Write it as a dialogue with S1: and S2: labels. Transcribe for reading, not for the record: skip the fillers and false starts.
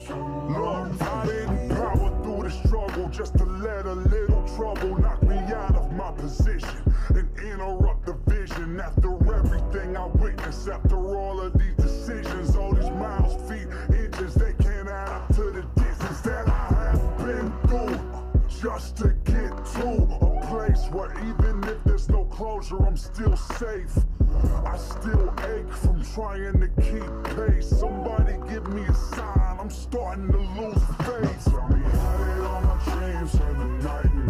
S1: Look, I didn't power through the struggle just to let a little trouble knock me out of my position and interrupt the vision. After everything I witnessed, after all of these decisions, all these miles, feet, inches, they can't add up to the distance that I have been through just to get to a place where even if there's no closure, I'm still safe. I still ache from trying to keep pace. Somebody give me a sign, I'm starting to lose faith. Tell me how did all my dreams turn to nightmares?